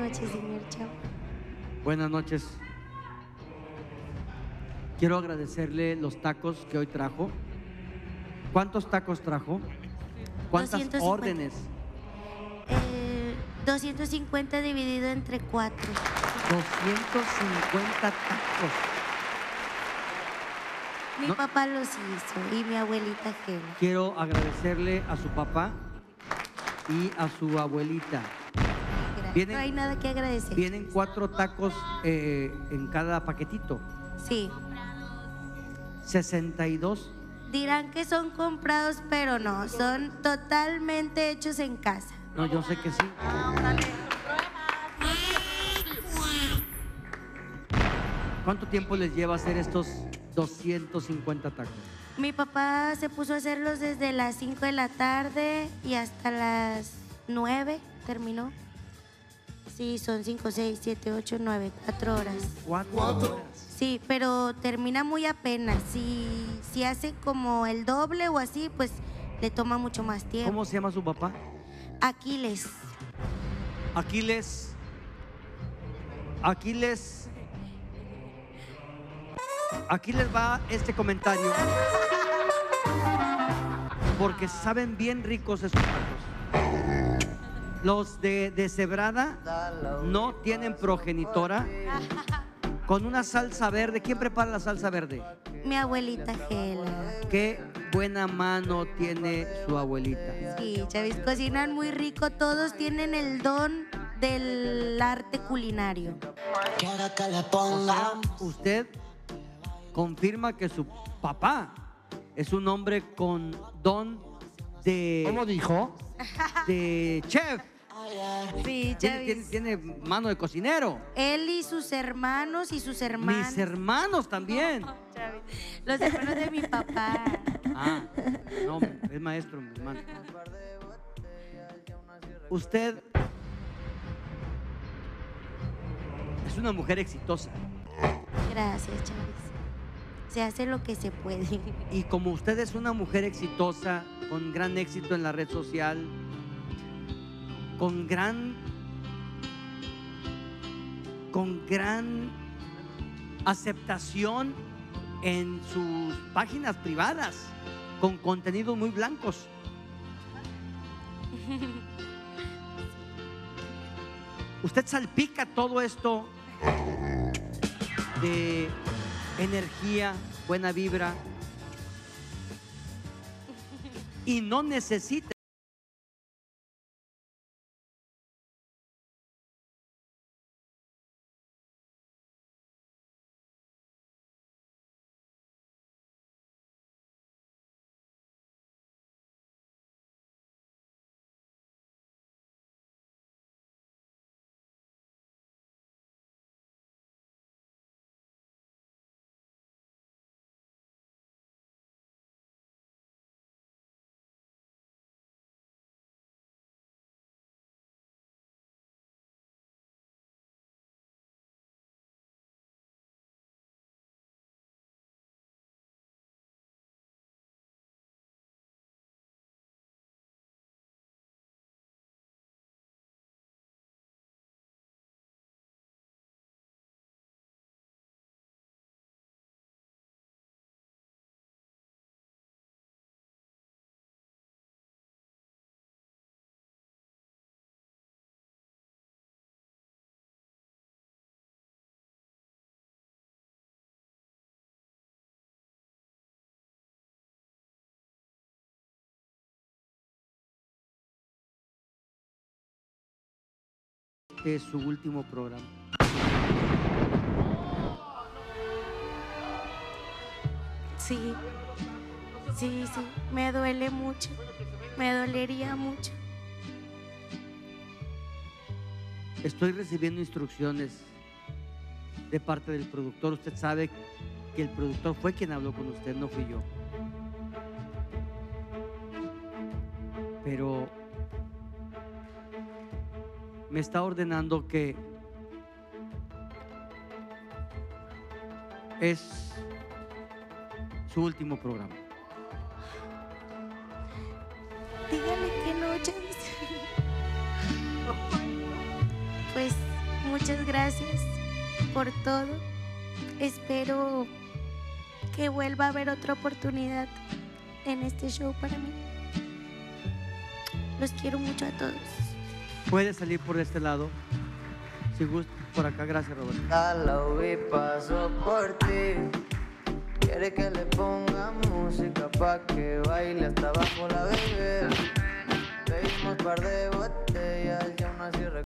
noches, señor Chavo. Buenas noches. Quiero agradecerle los tacos que hoy trajo. ¿Cuántos tacos trajo? ¿Cuántas 250. órdenes? 250 dividido entre 4. 250 tacos. Mi No. papá los hizo y mi abuelita Gela. Quiero agradecerle a su papá y a su abuelita. Vienen- No hay nada que agradecer. Vienen 4 tacos en cada paquetito. Sí. 62. Dirán que son comprados, pero no, son totalmente hechos en casa. No, yo sé que sí. ¿Cuánto tiempo les lleva hacer estos 250 tacos? Mi papá se puso a hacerlos desde las 5 de la tarde y hasta las 9 terminó. Sí, son 5, 6, 7, 8, 9, 4 horas. 4 horas. Sí, pero termina muy apenas. Si hace como el doble o así, pues le toma mucho más tiempo. ¿Cómo se llama su papá? Aquiles. Aquiles. Aquí les va este comentario. Porque saben bien ricos esos tacos. Los de cebrada no tienen progenitora. Con una salsa verde. ¿Quién prepara la salsa verde? Mi abuelita Gela. Qué buena mano tiene su abuelita. Sí, Chavis, cocinan muy rico. Todos tienen el don del arte culinario. O sea, usted confirma que su papá es un hombre con don de... ¿Cómo dijo? De chef. Sí, Chavis. Tiene mano de cocinero. Él y sus hermanos y sus hermanas. Mis hermanos también. Chavis. Los hermanos de mi papá. Ah, no, es maestro, mi hermano. Usted es una mujer exitosa. Gracias, Chavis. Se hace lo que se puede. Y como usted es una mujer exitosa, con gran éxito en la red social, con gran aceptación en sus páginas privadas, con contenidos muy blancos. Usted salpica todo esto de energía, buena vibra, y no necesita. Este es su último programa. Sí, sí, sí. Me duele mucho. Me dolería mucho. Estoy recibiendo instrucciones de parte del productor. Usted sabe que el productor fue quien habló con usted, no fui yo. Pero me está ordenando que es su último programa. Dígale que no, Chavis. Pues muchas gracias por todo. Espero que vuelva a haber otra oportunidad en este show para mí. Los quiero mucho a todos. Puede salir por este lado. Si gusta, por acá. Gracias, Roberto. La vi paso por ti. Quiere que le ponga música pa' que baile hasta abajo la bebé. Pedimos par de botellas y aún así